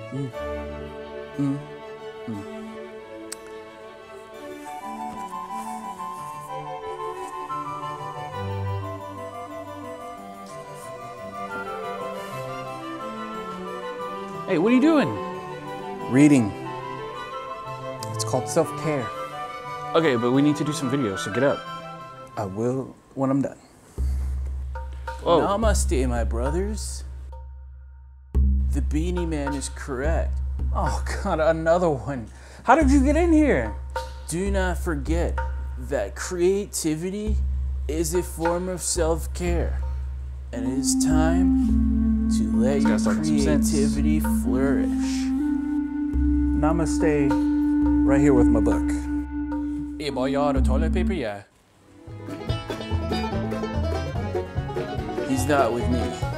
Mm. Mm. Mm. Hey, what are you doing? Reading. It's called self-care. Okay, but we need to do some videos, so get up. I will when I'm done. Whoa. Namaste, my brothers. The Beanie Man is correct. Oh God, another one. How did you get in here? Do not forget that creativity is a form of self-care. And it is time to let your creativity flourish. Namaste, right here with my book. Hey, boy, you the toilet paper, yeah. He's not with me.